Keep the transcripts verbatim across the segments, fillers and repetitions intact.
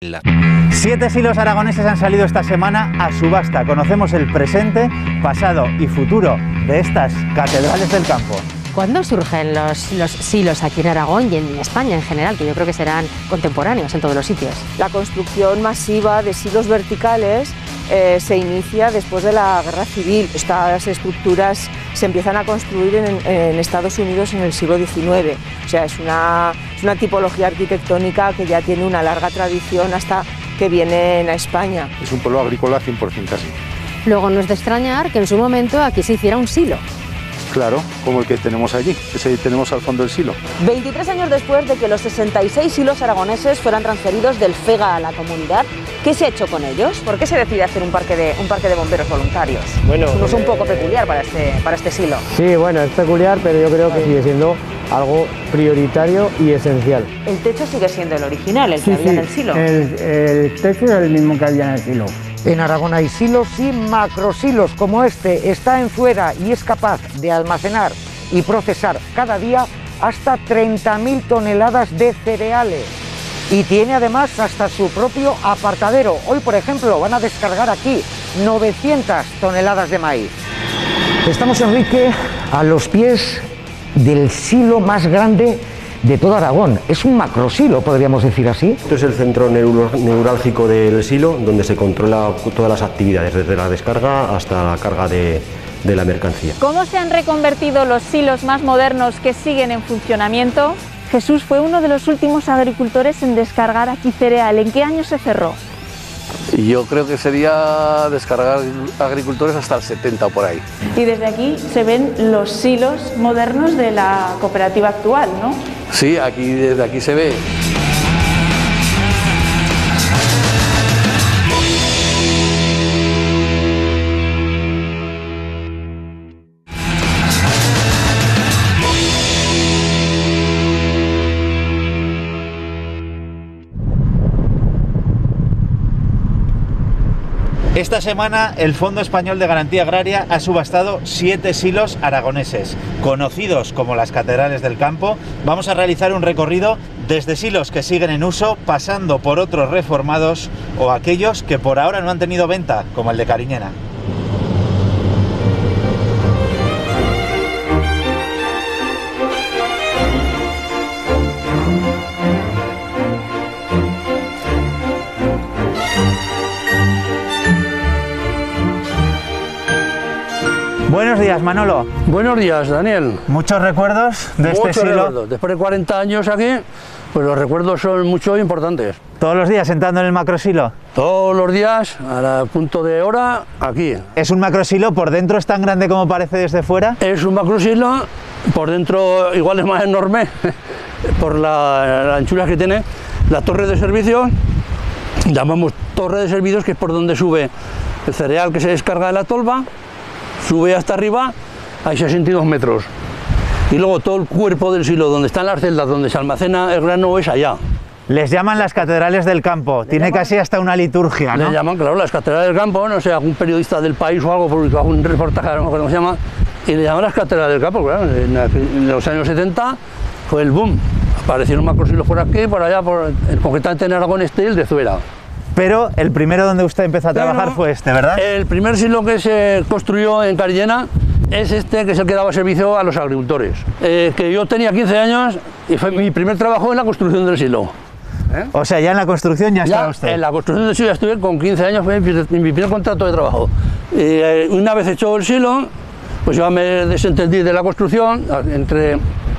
Siete silos aragoneses han salido esta semana a subasta. Conocemos el presente, pasado y futuro de estas catedrales del campo. ¿Cuándo surgen los, los silos aquí en Aragón y en España en general, que yo creo que serán contemporáneos en todos los sitios? La construcción masiva de silos verticales eh, se inicia después de la Guerra Civil. Estas estructuras se empiezan a construir en, en Estados Unidos en el siglo diecinueve. O sea, es una, es una tipología arquitectónica que ya tiene una larga tradición hasta que vienen a España. Es un pueblo agrícola cien por cien casi. Luego no es de extrañar que en su momento aquí se hiciera un silo. Claro, como el que tenemos allí, ese tenemos al fondo del silo. veintitrés años después de que los sesenta y seis silos aragoneses fueran transferidos del FEGA a la comunidad, ¿qué se ha hecho con ellos? ¿Por qué se decide hacer un parque de, un parque de bomberos voluntarios? Bueno, no es un eh, poco peculiar para este, para este silo. Sí, bueno, es peculiar, pero yo creo que sigue siendo algo prioritario y esencial. El techo sigue siendo el original, el que Sí, había sí, en el silo. El, el techo es el mismo que había en el silo. En Aragón hay silos y macrosilos como este. Está en Fuera y es capaz de almacenar y procesar cada día hasta treinta mil toneladas de cereales. Y tiene además hasta su propio apartadero. Hoy, por ejemplo, van a descargar aquí novecientas toneladas de maíz. Estamos, Enrique, a los pies del silo más grande de todo Aragón. Es un macrosilo, podríamos decir así. Esto es el centro neurálgico del silo, donde se controla todas las actividades, desde la descarga hasta la carga de, de la mercancía. ¿Cómo se han reconvertido los silos más modernos que siguen en funcionamiento? Jesús fue uno de los últimos agricultores en descargar aquí cereal. ¿En qué año se cerró? Yo creo que sería descargar agricultores hasta el setenta o por ahí. Y desde aquí se ven los silos modernos de la cooperativa actual, ¿no? Sí, aquí, desde aquí se ve. Esta semana el Fondo Español de Garantía Agraria ha subastado siete silos aragoneses, conocidos como las catedrales del campo. Vamos a realizar un recorrido desde silos que siguen en uso, pasando por otros reformados o aquellos que por ahora no han tenido venta, como el de Cariñena. Buenos días, Manolo. Buenos días, Daniel. ¿Muchos recuerdos de Muchos este silo? recuerdos. Después de cuarenta años aquí, pues los recuerdos son mucho importantes. ¿Todos los días sentando en el macrosilo? Todos los días, a punto de hora, aquí. ¿Es un macrosilo? ¿Por dentro es tan grande como parece desde fuera? Es un macrosilo, por dentro igual es más enorme, por la, la anchura que tiene. La torre de servicio, llamamos torre de servicios, que es por donde sube el cereal que se descarga de la tolva. Sube hasta arriba, hay sesenta y dos metros. Y luego todo el cuerpo del silo, donde están las celdas, donde se almacena el grano, es allá. Les llaman las catedrales del campo, tiene llaman, casi hasta una liturgia, ¿no? Le llaman, claro, las catedrales del campo, no sé, algún periodista del País o algo publicó algún reportaje, no me acuerdo cómo se llama, y le llaman las catedrales del campo, claro. En, en los años setenta fue el boom. Aparecieron macrosilos por aquí, por allá, por, concretamente en Aragón Este y el de Zuera. Pero el primero donde usted empezó a trabajar Pero fue este, ¿verdad? El primer silo que se construyó en Cariñena es este, que es el que daba servicio a los agricultores. Eh, que yo tenía quince años y fue mi primer trabajo en la construcción del silo. ¿Eh? O sea, ya en la construcción ya, ya estaba usted. En la construcción del silo ya estuve con quince años, fue mi, mi primer contrato de trabajo. Eh, una vez hecho el silo, pues yo me desentendí de la construcción, entre,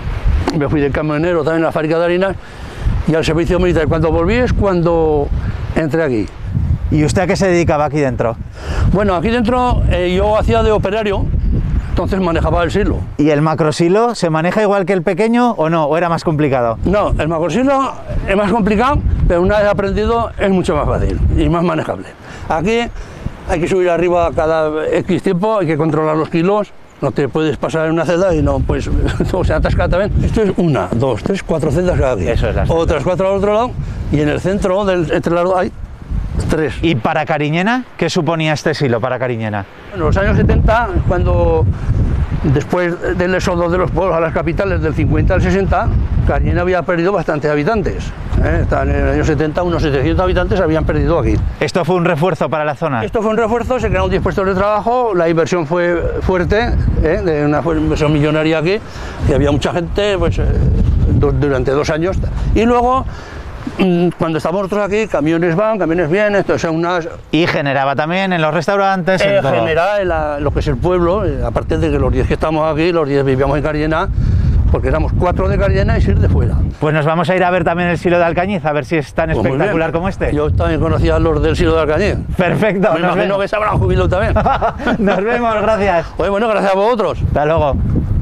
me fui de camionero también a la fábrica de harinas y al servicio militar. Cuando volví es cuando entré aquí. ¿Y usted a qué se dedicaba aquí dentro? Bueno, aquí dentro eh, yo hacía de operario, entonces manejaba el silo. ¿Y el macrosilo se maneja igual que el pequeño o no? ¿O era más complicado? No, el macrosilo es más complicado, pero una vez aprendido es mucho más fácil y más manejable. Aquí hay que subir arriba cada X tiempo, hay que controlar los kilos. No te puedes pasar en una celda y no, pues, o sea, atascar también. Esto es una, dos, tres, cuatro celdas cada día. Eso es las Otras cuatro al otro lado, y en el centro, del, entre las dos, hay tres. ¿Y para Cariñena? ¿Qué suponía este silo para Cariñena? En los años setenta, cuando después del éxodo de los pueblos a las capitales del cincuenta al sesenta, Cariñena había perdido bastantes habitantes. ¿eh? En el año setenta unos setecientos habitantes habían perdido aquí. ¿Esto fue un refuerzo para la zona? Esto fue un refuerzo, se crearon diez puestos de trabajo, la inversión fue fuerte, ¿eh? de una inversión millonaria aquí, que había mucha gente pues, eh, durante dos años. Y luego, cuando estamos nosotros aquí, camiones van, camiones vienen, esto es unas... Y generaba también en los restaurantes... Eh, en todo. Genera en la, lo que es el pueblo, eh, aparte de que los diez que estamos aquí, los diez vivíamos en Cariñena, porque éramos cuatro de Cariñena y seis de fuera. Pues nos vamos a ir a ver también el Silo de Alcañiz, a ver si es tan Pues espectacular como este. Yo también conocía a los del Silo de Alcañiz. Perfecto. Me imagino vemos. que se habrán jubilado también. Nos vemos, gracias. Pues bueno, gracias a vosotros. Hasta luego.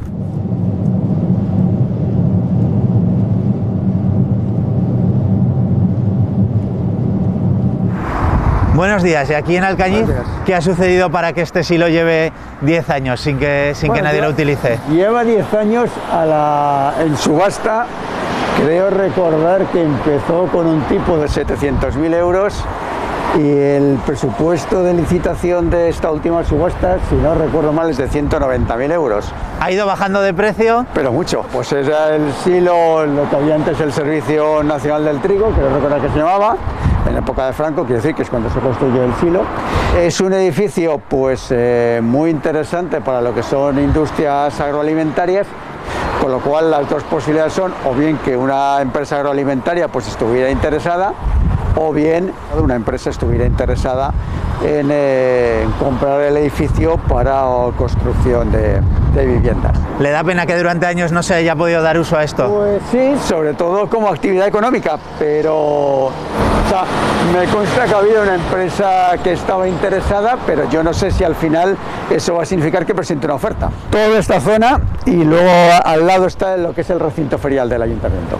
Buenos días, y aquí en Alcañiz, ¿qué ha sucedido para que este silo lleve diez años sin que, sin bueno, que nadie lo utilice? Lleva diez años a la, en subasta, creo recordar que empezó con un tipo de setecientos mil euros y el presupuesto de licitación de esta última subasta, si no recuerdo mal, es de ciento noventa mil euros. ¿Ha ido bajando de precio? Pero mucho, pues era el silo, lo que había antes el Servicio Nacional del Trigo, creo recordar que se llamaba, en la época de Franco, quiere decir que es cuando se construyó el silo. Es un edificio pues eh, muy interesante para lo que son industrias agroalimentarias, con lo cual las dos posibilidades son o bien que una empresa agroalimentaria pues estuviera interesada, o bien una empresa estuviera interesada en, eh, en comprar el edificio para construcción de, de viviendas. ¿Le da pena que durante años no se haya podido dar uso a esto? Pues sí, sobre todo como actividad económica, pero o sea, me consta que ha habido una empresa que estaba interesada, pero yo no sé si al final eso va a significar que presente una oferta. Toda esta zona y luego al lado está lo que es el recinto ferial del ayuntamiento.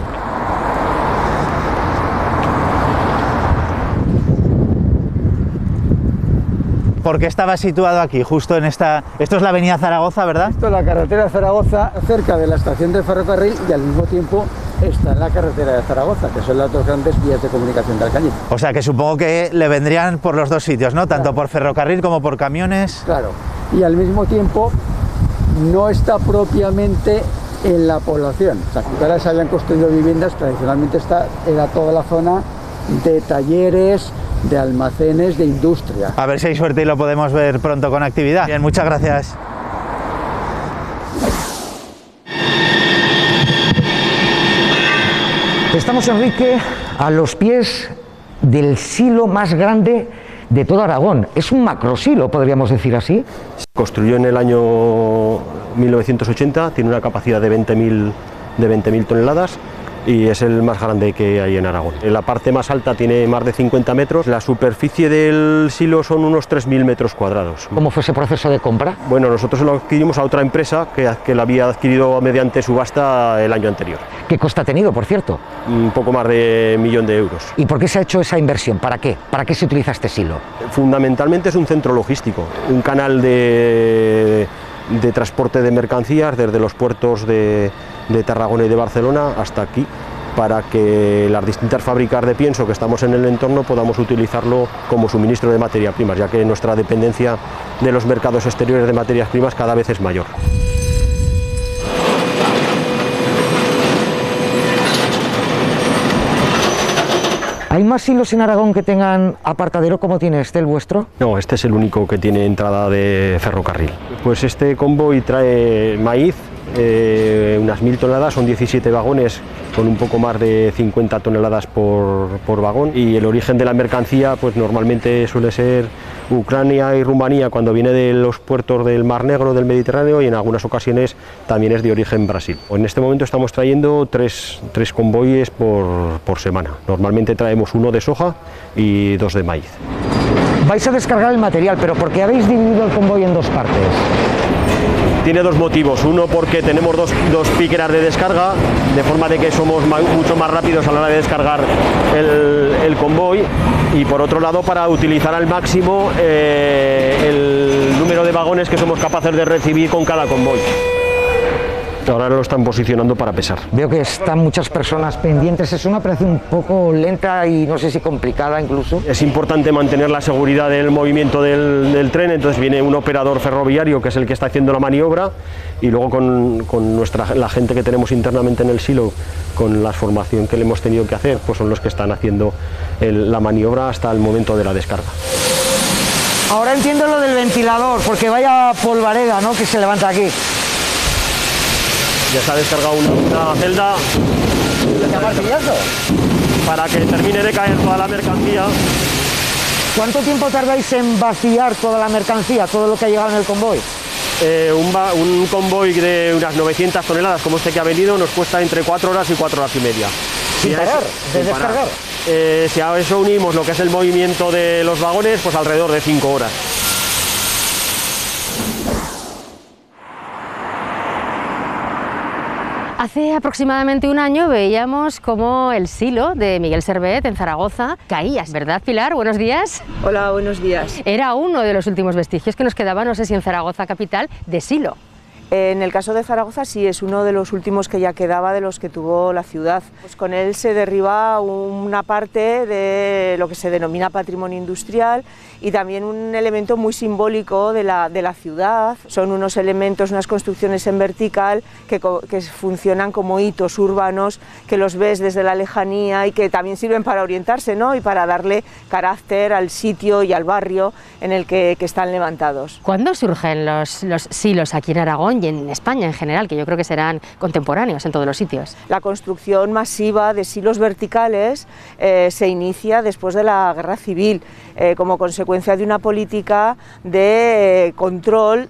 ¿Por qué estaba situado aquí, justo en esta... Esto es la avenida Zaragoza, ¿verdad? Esto es la carretera de Zaragoza, cerca de la estación de ferrocarril, y al mismo tiempo está en la carretera de Zaragoza, que son las dos grandes vías de comunicación de Alcañiz. O sea que supongo que le vendrían por los dos sitios, ¿no? Tanto Claro. por ferrocarril como por camiones. Claro, y al mismo tiempo no está propiamente en la población. O sea, si ahora se habían construido viviendas, tradicionalmente está, era toda la zona de talleres, de almacenes, de industria. A ver si hay suerte y lo podemos ver pronto con actividad. Bien, muchas gracias. Estamos, Enrique, a los pies del silo más grande de todo Aragón. Es un macrosilo, podríamos decir así. Se construyó en el año mil novecientos ochenta, tiene una capacidad de veinte mil toneladas y es el más grande que hay en Aragón. En la parte más alta tiene más de cincuenta metros, la superficie del silo son unos tres mil metros cuadrados. ¿Cómo fue ese proceso de compra? Bueno, nosotros lo adquirimos a otra empresa que, que la había adquirido mediante subasta el año anterior. ¿Qué coste ha tenido, por cierto? Un poco más de millón de euros. ¿Y por qué se ha hecho esa inversión? ¿Para qué? ¿Para qué se utiliza este silo? Fundamentalmente es un centro logístico, un canal de, de transporte de mercancías desde los puertos de, de Tarragona y de Barcelona hasta aquí, para que las distintas fábricas de pienso que estamos en el entorno podamos utilizarlo como suministro de materias primas, ya que nuestra dependencia de los mercados exteriores de materias primas cada vez es mayor. ¿Hay más silos en Aragón que tengan apartadero como tiene este, el vuestro? No, este es el único que tiene entrada de ferrocarril. Pues este convoy trae maíz, eh, unas mil toneladas, son diecisiete vagones con un poco más de cincuenta toneladas por, por vagón, y el origen de la mercancía pues normalmente suele ser Ucrania y Rumanía cuando viene de los puertos del Mar Negro, del Mediterráneo, y en algunas ocasiones también es de origen Brasil. En este momento estamos trayendo tres, tres convoyes por, por semana. Normalmente traemos uno de soja y dos de maíz. Vais a descargar el material, pero ¿por qué habéis dividido el convoy en dos partes? Tiene dos motivos. Uno, porque tenemos dos, dos píqueras de descarga, de forma de que somos ma- mucho más rápidos a la hora de descargar el, el convoy, y por otro lado para utilizar al máximo eh, el número de vagones que somos capaces de recibir con cada convoy. Ahora lo están posicionando para pesar. Veo que están muchas personas pendientes, es una operación un poco lenta y no sé si complicada incluso. Es importante mantener la seguridad del movimiento del, del tren, entonces viene un operador ferroviario que es el que está haciendo la maniobra y luego con, con nuestra, la gente que tenemos internamente en el silo, con la formación que le hemos tenido que hacer, pues son los que están haciendo el, la maniobra hasta el momento de la descarga. Ahora entiendo lo del ventilador, porque vaya polvareda, ¿no?, que se levanta aquí. Ya se ha descargado una, una celda para que termine de caer toda la mercancía. ¿Cuánto tiempo tardáis en vaciar toda la mercancía, todo lo que ha llegado en el convoy? Eh, un, un convoy de unas novecientas toneladas como este que ha venido nos cuesta entre cuatro horas y cuatro horas y media. ¿Sin y parar? Eso, ¿De descargar? Eh, si a eso unimos lo que es el movimiento de los vagones, pues alrededor de cinco horas. Hace aproximadamente un año veíamos cómo el silo de Miguel Servet en Zaragoza caía, ¿verdad, Pilar? Buenos días. Hola, buenos días. Era uno de los últimos vestigios que nos quedaba, no sé si en Zaragoza capital, de silo. En el caso de Zaragoza sí, es uno de los últimos que ya quedaba de los que tuvo la ciudad. Pues con él se derriba una parte de lo que se denomina patrimonio industrial y también un elemento muy simbólico de la, de la ciudad. Son unos elementos, unas construcciones en vertical que, que funcionan como hitos urbanos, que los ves desde la lejanía y que también sirven para orientarse, ¿no?, y para darle carácter al sitio y al barrio en el que, que están levantados. ¿Cuándo surgen los, los silos aquí en Aragón y en España en general, que yo creo que serán contemporáneos en todos los sitios? La construcción masiva de silos verticales eh, se inicia después de la Guerra Civil, eh, como consecuencia de una política de control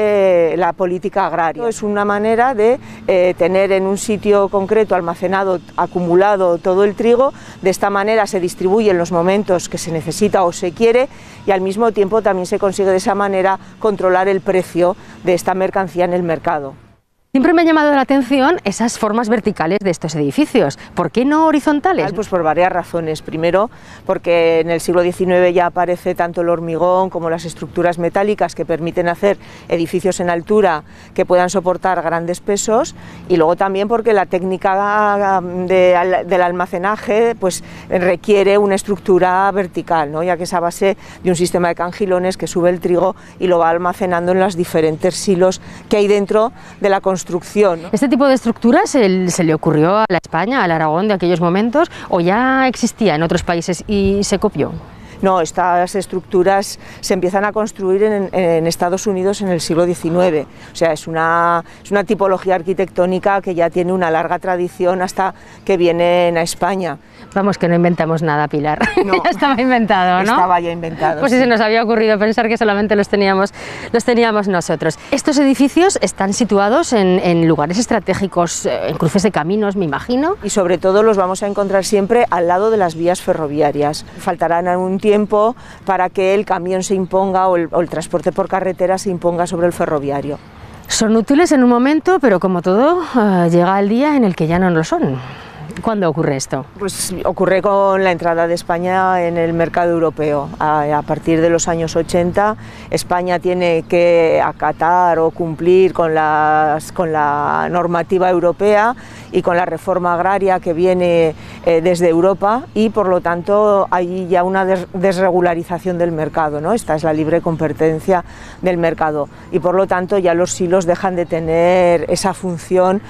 de la política agraria. Es una manera de eh, tener en un sitio concreto almacenado, acumulado todo el trigo. De esta manera se distribuye en los momentos que se necesita o se quiere y al mismo tiempo también se consigue de esa manera controlar el precio de esta mercancía en el mercado. Siempre me ha llamado la atención esas formas verticales de estos edificios. ¿Por qué no horizontales? Pues por varias razones. Primero, porque en el siglo diecinueve ya aparece tanto el hormigón como las estructuras metálicas que permiten hacer edificios en altura que puedan soportar grandes pesos, y luego también porque la técnica de, del almacenaje pues requiere una estructura vertical, ¿no?, ya que es a base de un sistema de cangilones que sube el trigo y lo va almacenando en los diferentes silos que hay dentro de la construcción. Construcción, ¿no? ¿Este tipo de estructuras se, se le ocurrió a la España, al Aragón de aquellos momentos, o ya existía en otros países y se copió? No, estas estructuras se empiezan a construir en, en Estados Unidos en el siglo diecinueve, o sea, es una, es una tipología arquitectónica que ya tiene una larga tradición hasta que vienen a España. Vamos, que no inventamos nada, Pilar. No, ya estaba inventado, ¿no? Estaba ya inventado. Pues sí, sí. Se nos había ocurrido pensar que solamente los teníamos, los teníamos nosotros. Estos edificios están situados en, en lugares estratégicos, en cruces de caminos, me imagino. Y sobre todo los vamos a encontrar siempre al lado de las vías ferroviarias. Faltarán un tiempo para que el camión se imponga o el, o el transporte por carretera se imponga sobre el ferroviario. Son útiles en un momento, pero como todo, uh, llega el día en el que ya no lo son. ¿Cuándo ocurre esto? Pues ocurre con la entrada de España en el mercado europeo. A, a partir de los años ochenta, España tiene que acatar o cumplir con, las, con la normativa europea y con la reforma agraria que viene eh, desde Europa, y por lo tanto hay ya una des desregularización del mercado, ¿no? Esta es la libre competencia del mercado y por lo tanto ya los silos dejan de tener esa función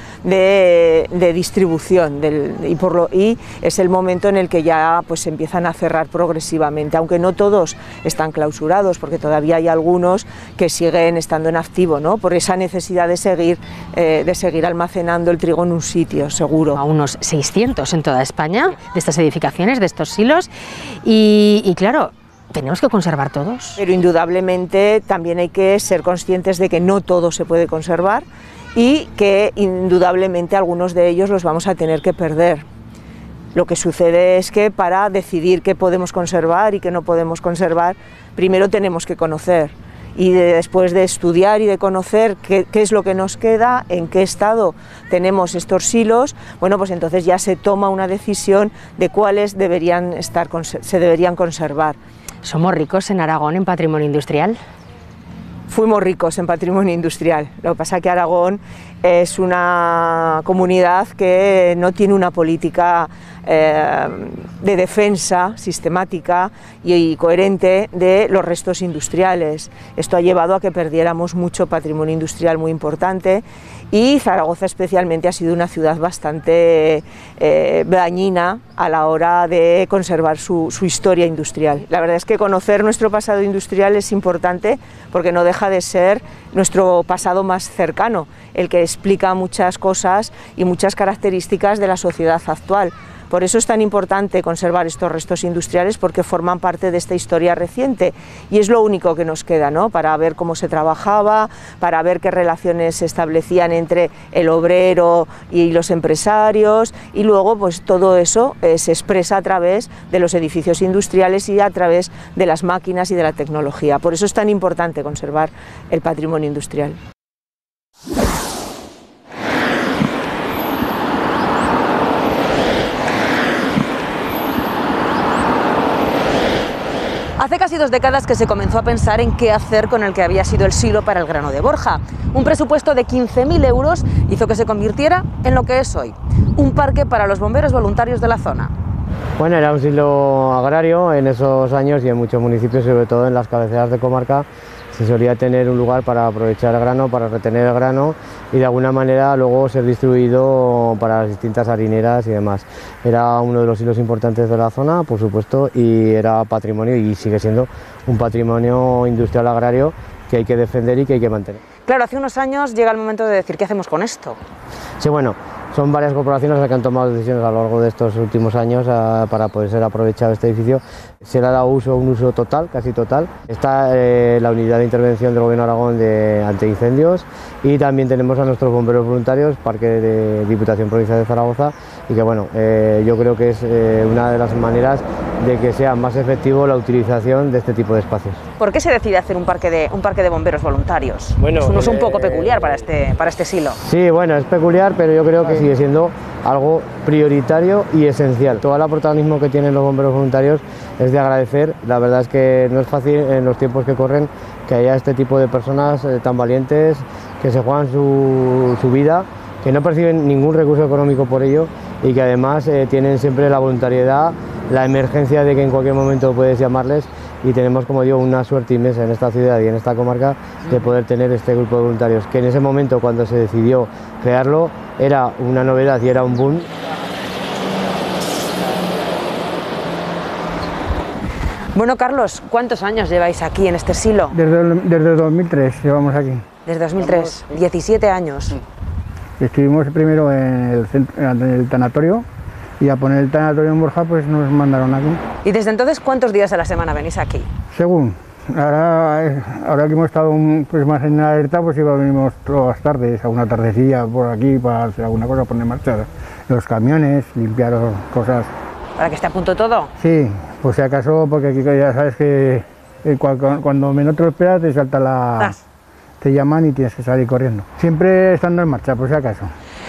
de, de distribución del, y, por lo, y es el momento en el que ya pues, se empiezan a cerrar progresivamente, aunque no todos están clausurados, porque todavía hay algunos que siguen estando en activo, ¿no? Por esa necesidad de seguir, eh, de seguir almacenando el trigo en un sitio seguro. A unos seiscientos en toda España, de estas edificaciones, de estos silos, y, y claro, ¿tenemos que conservar todos? Pero indudablemente también hay que ser conscientes de que no todo se puede conservar y que indudablemente algunos de ellos los vamos a tener que perder. Lo que sucede es que para decidir qué podemos conservar y qué no podemos conservar, primero tenemos que conocer. Y de, después de estudiar y de conocer qué, qué es lo que nos queda, en qué estado tenemos estos silos, bueno, pues entonces ya se toma una decisión de cuáles deberían estar, se deberían conservar. ¿Somos ricos en Aragón en patrimonio industrial? fuimos ricos en patrimonio industrial. Lo que pasa es que Aragón es una comunidad que no tiene una política eh, de defensa sistemática y, y coherente de los restos industriales. Esto ha llevado a que perdiéramos mucho patrimonio industrial muy importante, y Zaragoza especialmente ha sido una ciudad bastante eh, dañina a la hora de conservar su, su historia industrial. La verdad es que conocer nuestro pasado industrial es importante porque no deja de ser nuestro pasado más cercano, el que explica muchas cosas y muchas características de la sociedad actual. Por eso es tan importante conservar estos restos industriales, porque forman parte de esta historia reciente y es lo único que nos queda, ¿no?, para ver cómo se trabajaba, para ver qué relaciones se establecían entre el obrero y los empresarios, y luego pues todo eso eh, se expresa a través de los edificios industriales y a través de las máquinas y de la tecnología. Por eso es tan importante conservar el patrimonio industrial. Hace casi dos décadas que se comenzó a pensar en qué hacer con el que había sido el silo para el grano de Borja. Un presupuesto de quince mil euros hizo que se convirtiera en lo que es hoy, un parque para los bomberos voluntarios de la zona. Bueno, era un silo agrario en esos años y en muchos municipios, sobre todo en las cabeceras de comarca, se solía tener un lugar para aprovechar el grano, para retener el grano y de alguna manera luego ser distribuido para las distintas harineras y demás. Era uno de los hilos importantes de la zona, por supuesto, y era patrimonio y sigue siendo un patrimonio industrial agrario que hay que defender y que hay que mantener. Claro, hace unos años llega el momento de decir, ¿qué hacemos con esto? Sí, bueno, son varias corporaciones las que han tomado decisiones a lo largo de estos últimos años uh, para poder ser aprovechado este edificio. Se le ha dado uso, un uso total, casi total. Está eh, la unidad de intervención del Gobierno de Aragón de antiincendios y también tenemos a nuestros bomberos voluntarios, Parque de Diputación Provincial de Zaragoza, y que bueno, eh, yo creo que es eh, una de las maneras de que sea más efectivo la utilización de este tipo de espacios. ¿Por qué se decide hacer un parque de, un parque de bomberos voluntarios? Bueno, es un uso eh, un poco peculiar para este, para este silo. Sí, bueno, es peculiar, pero yo creo que sigue siendo algo prioritario y esencial. Todo el protagonismo que tienen los bomberos voluntarios es de agradecer. La verdad es que no es fácil en los tiempos que corren que haya este tipo de personas eh, tan valientes, que se juegan su, su vida, que no perciben ningún recurso económico por ello y que además eh, tienen siempre la voluntariedad, la emergencia de que en cualquier momento puedes llamarles, y tenemos, como digo, una suerte inmensa en esta ciudad y en esta comarca de poder tener este grupo de voluntarios, que en ese momento, cuando se decidió crearlo, era una novedad y era un boom. Bueno, Carlos, ¿cuántos años lleváis aquí en este silo? Desde, desde dos mil tres llevamos aquí. Desde dos mil tres, diecisiete años. Estuvimos primero en el, centro, en el tanatorio, y a poner el tanatorio en Borja pues nos mandaron aquí. ¿Y desde entonces cuántos días a la semana venís aquí? Según. Ahora, ahora que hemos estado pues, más en la alerta, pues iba, venimos todas las tardes, a una tardecilla por aquí para hacer alguna cosa, poner en marcha los camiones, limpiar cosas. ¿Para que esté a punto todo? Sí, pues si acaso, porque aquí ya sabes que eh, cuando, cuando menos te lo esperas te salta la... ¿Das? Te llaman y tienes que salir corriendo. Siempre estando en marcha, por si acaso.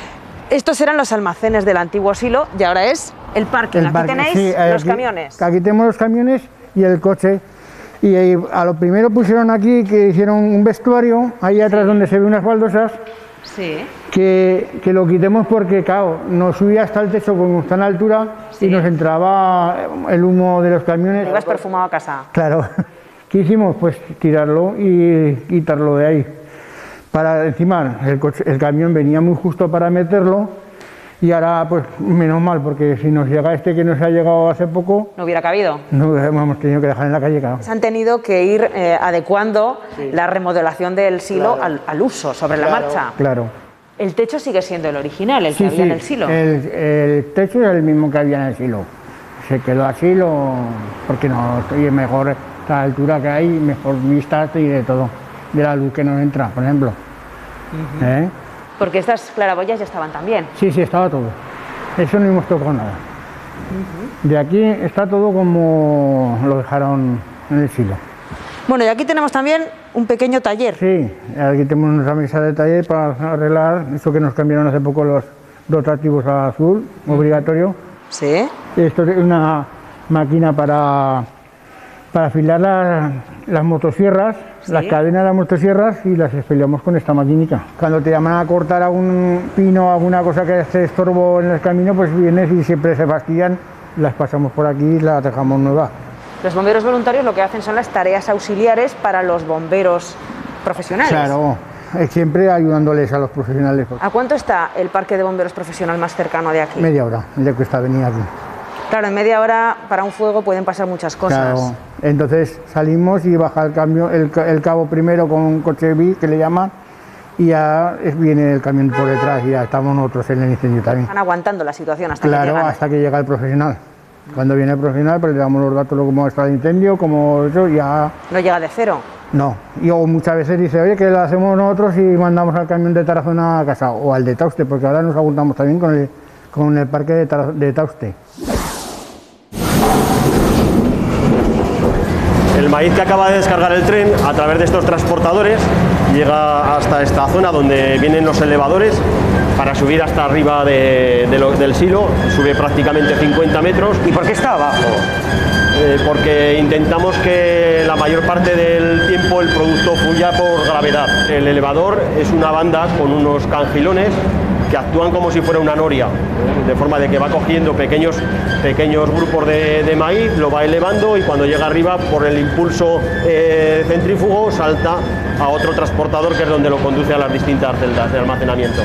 Estos eran los almacenes del antiguo silo y ahora es el parking. El aquí parque, tenéis sí, los aquí, camiones. Aquí tenemos los camiones y el coche. Y ahí, a lo primero pusieron aquí, que hicieron un vestuario, ahí atrás, sí, donde se ven unas baldosas, sí, que, que lo quitemos porque, claro, nos subía hasta el techo como está en altura, sí, y nos entraba el humo de los camiones. Ibas perfumado a casa. Claro. ¿Qué hicimos? Pues tirarlo y quitarlo de ahí. Para encima, el, coche, el camión venía muy justo para meterlo, y ahora, pues, menos mal, porque si nos llega este que nos ha llegado hace poco... ¿No hubiera cabido? No, hemos tenido que dejar en la calle, claro. Se han tenido que ir eh, adecuando, sí, la remodelación del silo, claro, al, al uso, sobre, claro, la marcha. Claro. El techo sigue siendo el original, el sí, que había, sí, en el silo. El, el techo es el mismo que había en el silo. Se quedó así, lo, porque no, estoy mejor, la altura que hay, mejor vista y de todo. De la luz que nos entra, por ejemplo. Uh-huh. ¿Eh? Porque estas claraboyas ya estaban también. Sí, sí, estaba todo. Eso no hemos tocado nada. Uh-huh. De aquí está todo como lo dejaron en el silo. Bueno, y aquí tenemos también un pequeño taller. Sí, aquí tenemos nuestra mesa de taller para arreglar eso que nos cambiaron hace poco los rotativos a azul, uh-huh, obligatorio. Sí. Esto es una máquina para, para afilar la, las motosierras. ¿Sí? Las cadenas, las motosierras y las espeleamos con esta maquinita. Cuando te llaman a cortar algún pino, alguna cosa que esté estorbo en el camino, pues vienes y siempre se fastidian, las pasamos por aquí y las dejamos nuevas. Los bomberos voluntarios lo que hacen son las tareas auxiliares para los bomberos profesionales. Claro, siempre ayudándoles a los profesionales. ¿A cuánto está el parque de bomberos profesional más cercano de aquí? Media hora, de que está venir aquí. Claro, en media hora para un fuego pueden pasar muchas cosas. Claro, entonces salimos y baja el, cambio, el, el cabo primero con un coche B I que le llaman y ya viene el camión por detrás y ya estamos nosotros en el incendio también. Están aguantando la situación hasta claro, que llegan. hasta que llega el profesional. Cuando viene el profesional pues le damos los datos de cómo está el incendio, como eso, ya... ¿No llega de cero? No, y o muchas veces dice, oye, que lo hacemos nosotros y mandamos al camión de Tarazona a casa o al de Tauste, porque ahora nos apuntamos también con el, con el parque de, Tara, de Tauste. El maíz que acaba de descargar el tren a través de estos transportadores llega hasta esta zona donde vienen los elevadores para subir hasta arriba de, de lo, del silo, sube prácticamente cincuenta metros. ¿Y por qué está abajo? Eh, porque intentamos que la mayor parte del tiempo el producto fluya por gravedad. El elevador es una banda con unos cangilones que actúan como si fuera una noria, de forma de que va cogiendo pequeños, pequeños grupos de, de maíz, lo va elevando y cuando llega arriba, por el impulso eh, centrífugo, salta a otro transportador que es donde lo conduce a las distintas celdas de almacenamiento.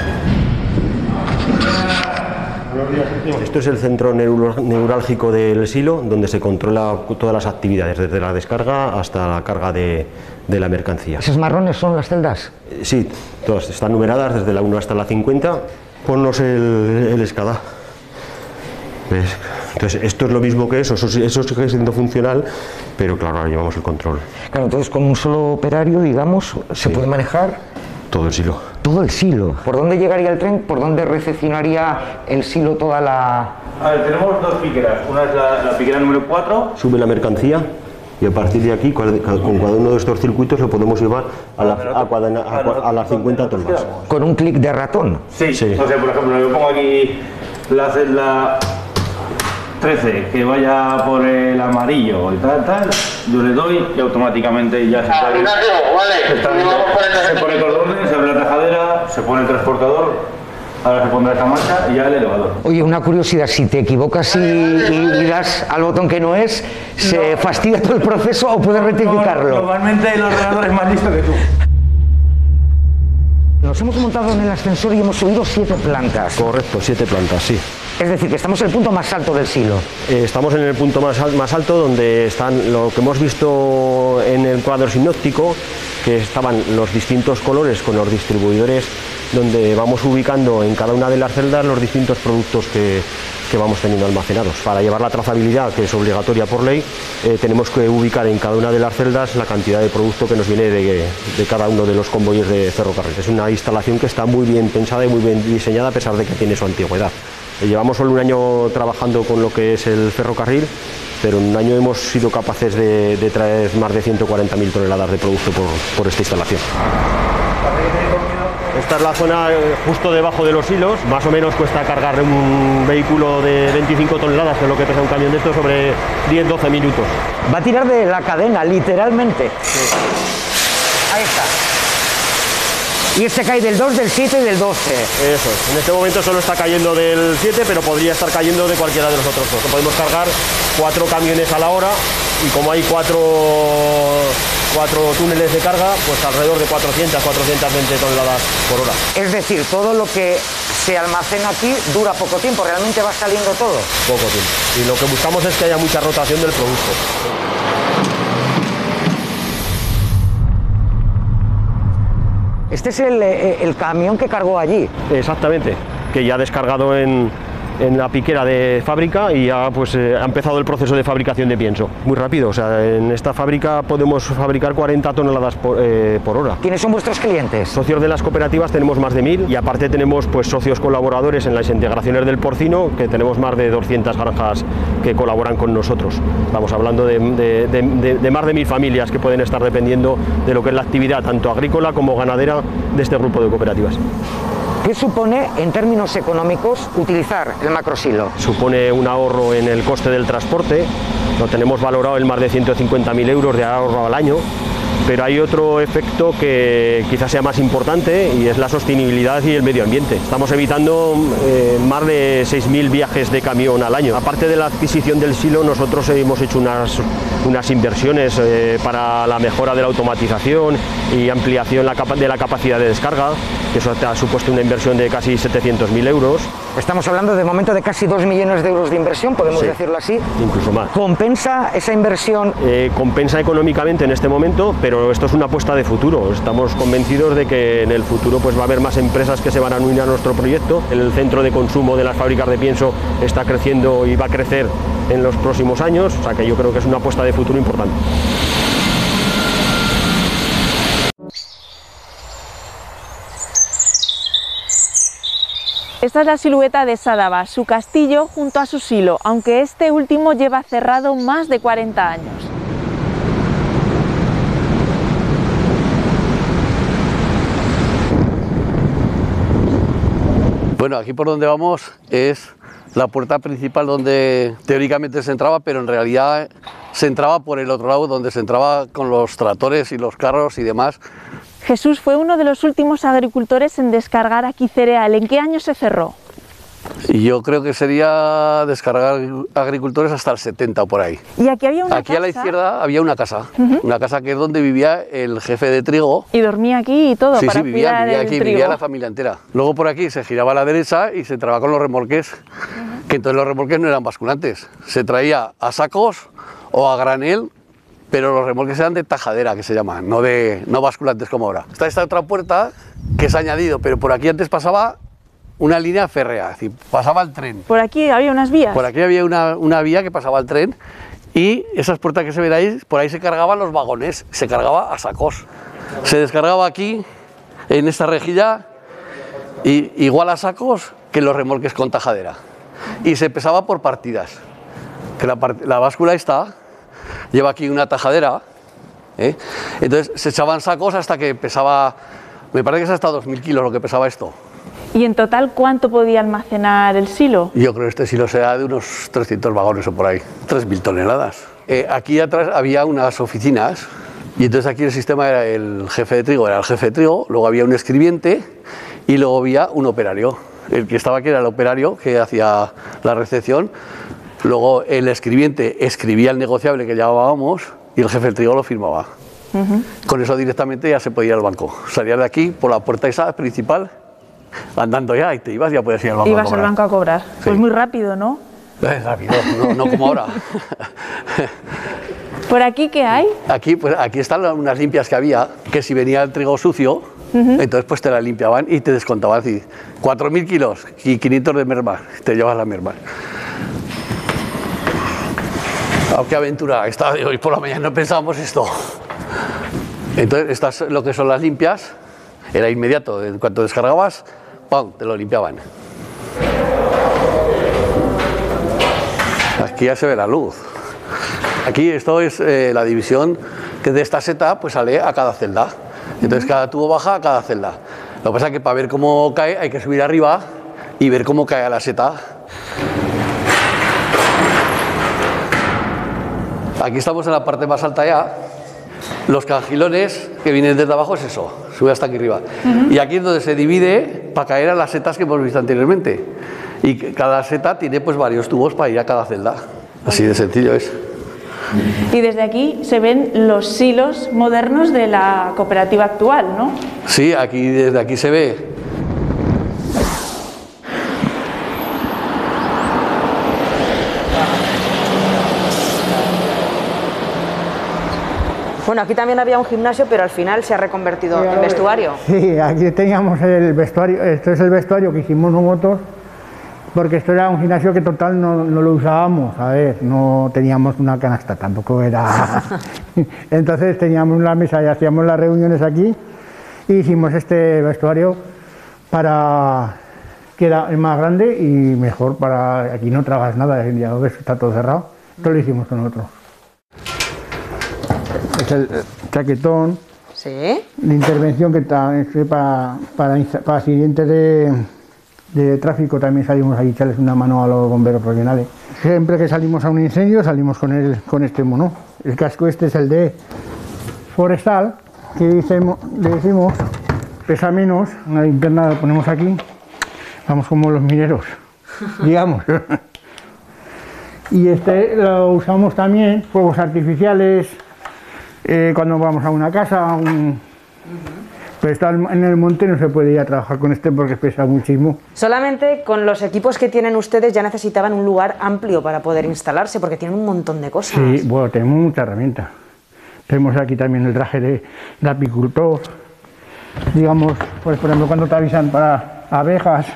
Esto es el centro neurálgico del silo, donde se controla todas las actividades, desde la descarga hasta la carga de, de la mercancía. ¿Esos marrones son las celdas? Sí, todas están numeradas desde la uno hasta la cincuenta. Ponnos el, el escada. ¿Ves? Entonces, esto es lo mismo que eso, eso, eso sigue siendo funcional, pero claro, ahora llevamos el control. Claro, entonces con un solo operario, digamos, se sí. puede manejar... Todo el silo. Todo el silo. ¿Por dónde llegaría el tren? ¿Por dónde recepcionaría el silo toda la...? A ver, tenemos dos piqueras. Una es la, la piquera número cuatro. Sube la mercancía y a partir de aquí, con cada uno de estos circuitos, lo podemos llevar a, la, a, a, a, a las cincuenta toneladas. ¿Con un clic de ratón? Sí. sí. O sea, por ejemplo, yo pongo aquí la celda trece, que vaya por el amarillo y tal, tal, yo le doy y automáticamente ya se sale. Vale. Se pone todo el orden, se abre la tajadera, se pone el transportador, ahora se pondrá esta marcha y ya el elevador. Oye, una curiosidad, si te equivocas y, y, y das al botón que no es, ¿se no. fastidia todo el proceso o puedes rectificarlo? No, normalmente el ordenador es más listo que tú. Nos hemos montado en el ascensor y hemos subido siete plantas. Correcto, siete plantas, sí. Es decir, que estamos en el punto más alto del silo. Eh, estamos en el punto más, más alto donde están lo que hemos visto en el cuadro sinóptico, que estaban los distintos colores con los distribuidores donde vamos ubicando en cada una de las celdas los distintos productos que, que vamos teniendo almacenados. Para llevar la trazabilidad, que es obligatoria por ley, eh, tenemos que ubicar en cada una de las celdas la cantidad de producto que nos viene de, de cada uno de los convoyes de ferrocarril. Es una instalación que está muy bien pensada y muy bien diseñada a pesar de que tiene su antigüedad. Eh, llevamos solo un año trabajando con lo que es el ferrocarril, pero en un año hemos sido capaces de, de traer más de ciento cuarenta mil toneladas de producto por, por esta instalación. Esta es la zona justo debajo de los hilos, más o menos cuesta cargar un vehículo de veinticinco toneladas, que es lo que pesa un camión de estos, sobre diez a doce minutos. Va a tirar de la cadena, literalmente. Sí. Ahí está. Y este cae del dos, del siete y del doce. Eso es. En este momento solo está cayendo del siete, pero podría estar cayendo de cualquiera de los otros dos. Podemos cargar cuatro camiones a la hora y como hay cuatro, cuatro túneles de carga, pues alrededor de cuatrocientas a cuatrocientas veinte toneladas por hora. Es decir, todo lo que se almacena aquí dura poco tiempo, realmente va saliendo todo. Poco tiempo. Y lo que buscamos es que haya mucha rotación del producto. Este es el, el camión que cargó allí. Exactamente, que ya ha descargado en, en la piquera de fábrica y ya pues, eh, ha empezado el proceso de fabricación de pienso. Muy rápido, o sea, en esta fábrica podemos fabricar cuarenta toneladas por, eh, por hora. ¿Quiénes son vuestros clientes? Socios de las cooperativas tenemos más de mil y aparte tenemos pues, socios colaboradores en las integraciones del porcino, que tenemos más de doscientas granjas que colaboran con nosotros. Estamos hablando de, de, de, de, de más de mil familias que pueden estar dependiendo de lo que es la actividad tanto agrícola como ganadera de este grupo de cooperativas. ¿Qué supone en términos económicos utilizar el macrosilo? Supone un ahorro en el coste del transporte, lo tenemos valorado en más de ciento cincuenta mil euros de ahorro al año Pero hay otro efecto que quizás sea más importante y es la sostenibilidad y el medio ambiente. Estamos evitando eh, más de seis mil viajes de camión al año. Aparte de la adquisición del silo, nosotros hemos hecho unas, unas inversiones eh, para la mejora de la automatización y ampliación de la capacidad de descarga, que eso ha supuesto una inversión de casi setecientos mil euros. Estamos hablando de momento de casi dos millones de euros de inversión, podemos Sí, decirlo así. Incluso más. ¿Compensa esa inversión? Eh, compensa económicamente en este momento, pero esto es una apuesta de futuro. Estamos convencidos de que en el futuro pues, va a haber más empresas que se van a unir a nuestro proyecto. El centro de consumo de las fábricas de pienso está creciendo y va a crecer en los próximos años, o sea que yo creo que es una apuesta de futuro importante. Esta es la silueta de Sádaba, su castillo junto a su silo, aunque este último lleva cerrado más de cuarenta años. Bueno, aquí por donde vamos es la puerta principal donde teóricamente se entraba, pero en realidad se entraba por el otro lado, donde se entraba con los tractores y los carros y demás. Jesús fue uno de los últimos agricultores en descargar aquí cereal. ¿En qué año se cerró? Y yo creo que sería descargar agricultores hasta el setenta o por ahí. Y aquí había una Aquí casa. a la izquierda había una casa, Uh-huh. una casa que es donde vivía el jefe de trigo. Y dormía aquí y todo Sí, para sí, vivía, cuidar vivía el aquí, trigo. vivía la familia entera. Luego por aquí se giraba a la derecha y se entraba con los remolques, uh-huh. que entonces los remolques no eran basculantes. Se traía a sacos o a granel, pero los remolques eran de tajadera, que se llaman, no, de, no basculantes como ahora. Está esta otra puerta que se ha añadido, pero por aquí antes pasaba una línea férrea, es decir, pasaba el tren. Por aquí había unas vías. Por aquí había una, una vía que pasaba el tren y esas puertas que se ven ahí, por ahí se cargaban los vagones, se cargaba a sacos. Se descargaba aquí, en esta rejilla, y, igual a sacos que los remolques con tajadera. Y se pesaba por partidas, que la, la báscula está, lleva aquí una tajadera, ¿eh? Entonces se echaban sacos hasta que pesaba, me parece que es hasta dos mil kilos lo que pesaba esto. ¿Y en total cuánto podía almacenar el silo? Yo creo que este silo será de unos trescientos vagones o por ahí, tres mil toneladas. Eh, aquí atrás había unas oficinas y entonces aquí el sistema era el jefe de trigo, era el jefe de trigo, luego había un escribiente y luego había un operario. El que estaba aquí era el operario que hacía la recepción, luego el escribiente escribía el negociable que llevábamos y el jefe de trigo lo firmaba. Uh-huh. Con eso directamente ya se podía ir al banco. Salías de aquí por la puerta esa principal, andando ya, y te ibas y ya podías ir al banco Ibas a cobrar. al banco a cobrar. Sí. Pues muy rápido, ¿no? Es rápido, no, no como ahora. ¿Por aquí qué hay? Aquí, pues, aquí están unas limpias que había, que si venía el trigo sucio, uh-huh. entonces pues te la limpiaban y te descontaban así, cuatro mil kilos y quinientos de merma, te llevas la merma. Oh, qué aventura, esta de hoy por la mañana no pensábamos esto. Entonces, estas lo que son las limpias, era inmediato, en cuanto descargabas, ¡pam!, te lo limpiaban. Aquí ya se ve la luz. Aquí esto es eh, la división que de esta seta pues sale a cada celda. Entonces cada tubo baja a cada celda. Lo que pasa es que para ver cómo cae hay que subir arriba y ver cómo cae a la seta. Aquí estamos en la parte más alta ya. Los cangilones que vienen desde abajo es eso, sube hasta aquí arriba. Uh-huh. Y aquí es donde se divide para caer a las setas que hemos visto anteriormente. Y cada seta tiene pues varios tubos para ir a cada celda. Así de sencillo es. Y desde aquí se ven los silos modernos de la cooperativa actual, ¿no? Sí, aquí, desde aquí se ve. Bueno, aquí también había un gimnasio, pero al final se ha reconvertido en vestuario. Sí, aquí teníamos el vestuario, esto es el vestuario que hicimos nosotros, porque esto era un gimnasio que total no, no lo usábamos, a ver, no teníamos una canasta, tampoco era... Entonces teníamos la mesa y hacíamos las reuniones aquí, y hicimos este vestuario para que era el más grande y mejor para... Aquí no tragas nada, ya lo ves, está todo cerrado, esto lo hicimos nosotros. Es el chaquetón, ¿sí?, de intervención que está es para, para, para accidentes de, de tráfico. También salimos a echarles una mano a los bomberos profesionales. Siempre que salimos a un incendio salimos con, el, con este mono. El casco este es el de forestal, que decimos, le decimos pesa menos, una linterna la ponemos aquí, vamos como los mineros, digamos. Y este lo usamos también, fuegos artificiales, eh, cuando vamos a una casa, un... pero está en el monte, no se puede ir a trabajar con este porque pesa muchísimo. Solamente con los equipos que tienen ustedes ya necesitaban un lugar amplio para poder instalarse, porque tienen un montón de cosas. Sí, bueno, tenemos mucha herramienta. Tenemos aquí también el traje de, de apicultor, digamos, pues por ejemplo cuando te avisan para abejas,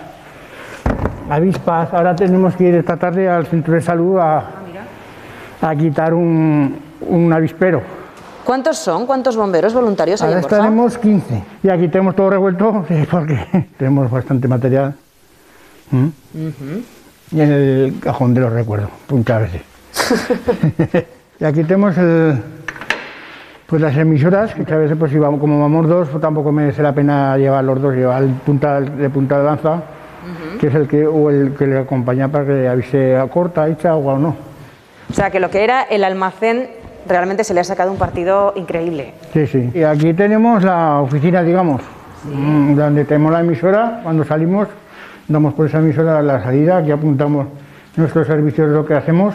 avispas, ahora tenemos que ir esta tarde al centro de salud a, ah, a quitar un, un avispero. ¿Cuántos son? ¿Cuántos bomberos voluntarios hay Ahora en Borja? tenemos quince y aquí tenemos todo revuelto sí, porque tenemos bastante material. ¿Mm? Uh-huh. Y en el cajón de los recuerdos, muchas veces. Y aquí tenemos el, pues las emisoras, que a veces pues, si vamos, como vamos dos, pues tampoco merece la pena llevar los dos, llevar el punta de punta de lanza, uh-huh. que es el que, o el que le acompaña para que avise a corta, hecha agua o no. O sea que lo que era el almacén realmente se le ha sacado un partido increíble. Sí, sí. Y aquí tenemos la oficina, digamos, sí. donde tenemos la emisora. Cuando salimos, damos por esa emisora la salida, aquí apuntamos nuestros servicios, lo que hacemos.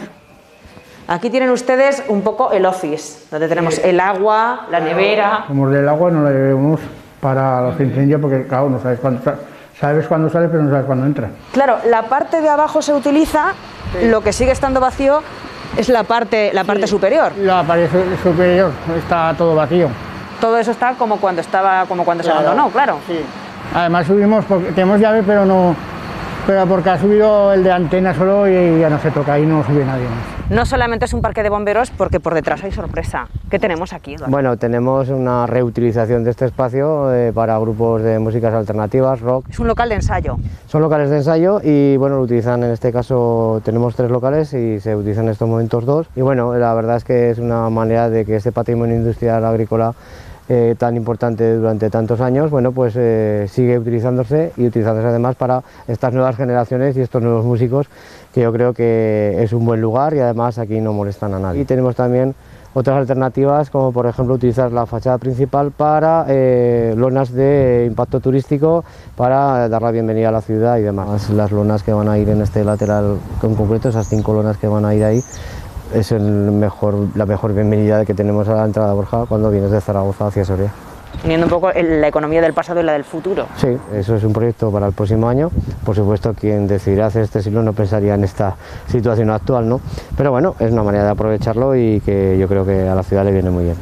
Aquí tienen ustedes un poco el office, donde tenemos el agua, la nevera. Como del agua no la llevamos para los incendios porque, claro, no sabes cuándo, sabes cuándo sale, pero no sabes cuándo entra. Claro, la parte de abajo se utiliza, sí. Lo que sigue estando vacío es la parte, la parte sí, superior. La parte superior está todo vacío. Todo eso está como cuando estaba, como cuando claro, se abandonó, claro. Sí. Además subimos, porque tenemos llave, pero no, pero porque ha subido el de antena solo y ya no se toca, ahí no sube nadie más. No solamente es un parque de bomberos, porque por detrás hay sorpresa. ¿Qué tenemos aquí, Eduardo? Bueno, tenemos una reutilización de este espacio eh, para grupos de músicas alternativas, rock. Es un local de ensayo. Son locales de ensayo y bueno, lo utilizan en este caso, tenemos tres locales y se utilizan en estos momentos dos. Y bueno, la verdad es que es una manera de que este patrimonio industrial agrícola Eh, tan importante durante tantos años, bueno, pues eh, sigue utilizándose y utilizándose además para estas nuevas generaciones y estos nuevos músicos, que yo creo que es un buen lugar y además aquí no molestan a nadie. Y tenemos también otras alternativas, como por ejemplo utilizar la fachada principal para eh, lonas de impacto turístico, para dar la bienvenida a la ciudad y demás. Las lonas que van a ir en este lateral en concreto, esas cinco lonas que van a ir ahí, es el mejor, la mejor bienvenida que tenemos a la entrada de Borja cuando vienes de Zaragoza hacia Soria. Uniendo un poco la economía del pasado y la del futuro. Sí, eso es un proyecto para el próximo año. Por supuesto, quien decidirá hacer este siglo no pensaría en esta situación actual, ¿no? Pero bueno, es una manera de aprovecharlo y que yo creo que a la ciudad le viene muy bien.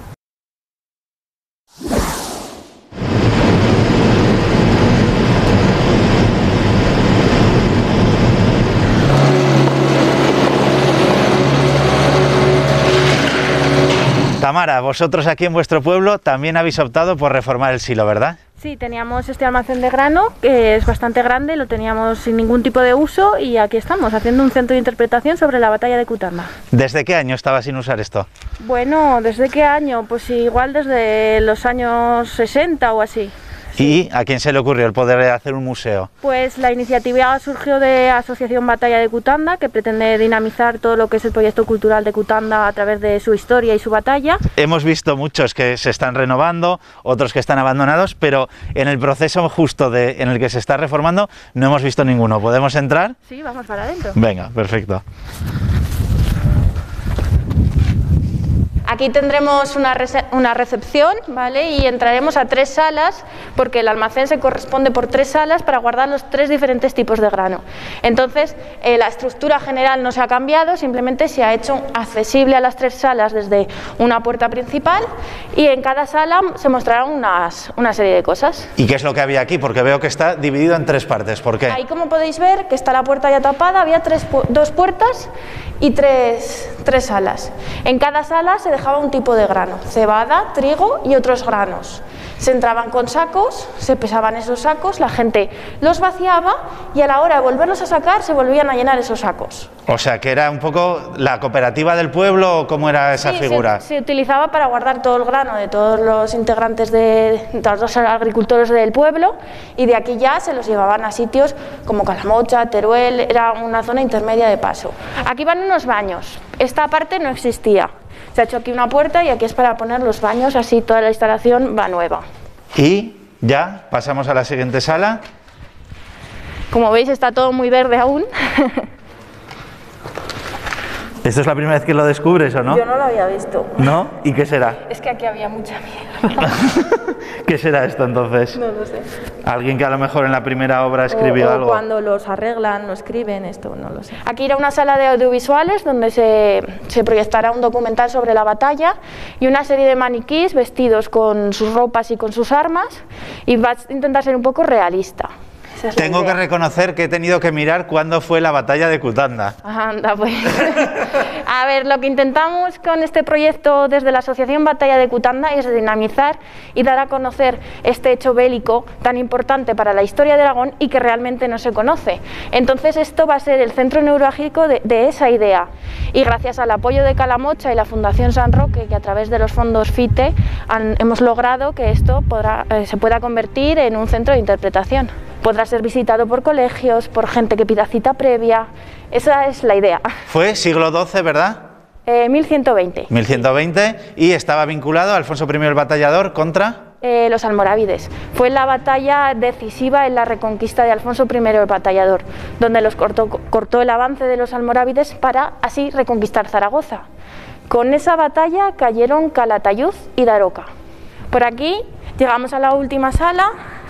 Tamara, vosotros aquí en vuestro pueblo también habéis optado por reformar el silo, ¿verdad? Sí, teníamos este almacén de grano, que es bastante grande, lo teníamos sin ningún tipo de uso y aquí estamos, haciendo un centro de interpretación sobre la batalla de Cutanda. ¿Desde qué año estaba sin usar esto? Bueno, ¿desde qué año? Pues igual desde los años sesenta o así. ¿Y a quién se le ocurrió el poder hacer un museo? Pues la iniciativa surgió de Asociación Batalla de Cutanda, que pretende dinamizar todo lo que es el proyecto cultural de Cutanda a través de su historia y su batalla. Hemos visto muchos que se están renovando, otros que están abandonados, pero en el proceso justo de, en el que se está reformando no hemos visto ninguno. ¿Podemos entrar? Sí, vamos para adentro. Venga, perfecto. Aquí tendremos una, rece una recepción, ¿vale? Y entraremos a tres salas, porque el almacén se corresponde por tres salas para guardar los tres diferentes tipos de grano. Entonces, eh, la estructura general no se ha cambiado, simplemente se ha hecho accesible a las tres salas desde una puerta principal y en cada sala se mostrarán unas, una serie de cosas. ¿Y qué es lo que había aquí? Porque veo que está dividido en tres partes. ¿Por qué? Ahí, como podéis ver, que está la puerta ya tapada, había tres, dos puertas y tres, tres salas. En cada sala se dejaba un tipo de grano, cebada, trigo y otros granos. Se entraban con sacos, se pesaban esos sacos, la gente los vaciaba y a la hora de volverlos a sacar se volvían a llenar esos sacos. O sea, que era un poco la cooperativa del pueblo, ¿o cómo era esa sí, figura? Se, se utilizaba para guardar todo el grano de todos los integrantes, de, de todos los agricultores del pueblo, y de aquí ya se los llevaban a sitios como Calamocha, Teruel, era una zona intermedia de paso. Aquí van unos baños, esta parte no existía. Se ha hecho aquí una puerta y aquí es para poner los baños, así toda la instalación va nueva. Y ya pasamos a la siguiente sala. Como veis está todo muy verde aún. ¿Esto es la primera vez que lo descubres o no? Yo no lo había visto. ¿No? ¿Y qué será? Es que aquí había mucha mierda. ¿Qué será esto entonces? No lo sé. Alguien que a lo mejor en la primera obra escribió o, o algo. cuando los arreglan, lo escriben, esto no lo sé. Aquí era una sala de audiovisuales donde se, se proyectará un documental sobre la batalla y una serie de maniquís vestidos con sus ropas y con sus armas, y va a intentar ser un poco realista. Es Tengo que reconocer que he tenido que mirar cuándo fue la batalla de Cutanda. Anda, pues. A ver, lo que intentamos con este proyecto desde la Asociación Batalla de Cutanda es dinamizar y dar a conocer este hecho bélico tan importante para la historia de Aragón y que realmente no se conoce. Entonces esto va a ser el centro neurálgico de, de esa idea. Y gracias al apoyo de Calamocha y la Fundación San Roque, que a través de los fondos FITE han, hemos logrado que esto podrá, eh, se pueda convertir en un centro de interpretación. Podrá ser visitado por colegios, por gente que pida cita previa. Esa es la idea. Fue siglo doce, ¿verdad? Eh, mil ciento veinte. mil ciento veinte, y estaba vinculado a Alfonso primero el Batallador contra... Eh, los almorávides. Fue la batalla decisiva en la reconquista de Alfonso primero el Batallador, donde los cortó, cortó el avance de los almorávides para así reconquistar Zaragoza. Con esa batalla cayeron Calatayud y Daroca. Por aquí llegamos a la última sala,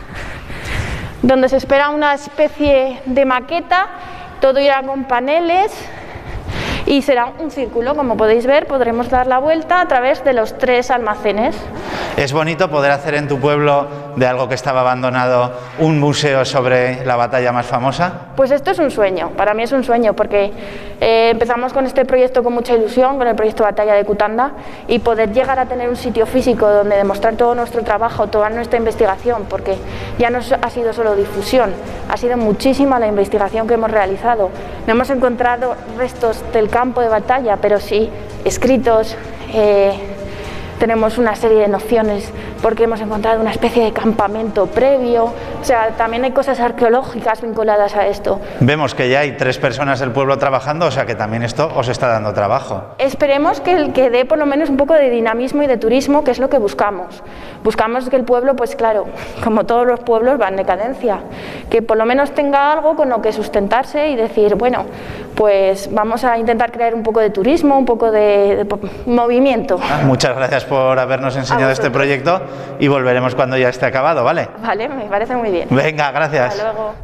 donde se espera una especie de maqueta, todo irá con paneles y será un círculo. Como podéis ver, podremos dar la vuelta a través de los tres almacenes. Es bonito poder hacer en tu pueblo, de algo que estaba abandonado, un museo sobre la batalla más famosa. Pues esto es un sueño, para mí es un sueño, porque eh, empezamos con este proyecto con mucha ilusión, con el proyecto Batalla de Cutanda, y poder llegar a tener un sitio físico donde demostrar todo nuestro trabajo, toda nuestra investigación, porque ya no ha sido solo difusión, ha sido muchísima la investigación que hemos realizado. No hemos encontrado restos del campo de batalla, pero sí escritos. Eh, Tenemos una serie de nociones porque hemos encontrado una especie de campamento previo, o sea, también hay cosas arqueológicas vinculadas a esto. Vemos que ya hay tres personas del pueblo trabajando, o sea que también esto os está dando trabajo. Esperemos que, el que dé por lo menos un poco de dinamismo y de turismo, que es lo que buscamos. Buscamos que el pueblo, pues claro, como todos los pueblos, va en decadencia, que por lo menos tenga algo con lo que sustentarse y decir, bueno, pues vamos a intentar crear un poco de turismo, un poco de, de movimiento. Muchas gracias por habernos enseñado este proyecto y volveremos cuando ya esté acabado, ¿vale? Vale, me parece muy bien. Venga, gracias. Hasta luego.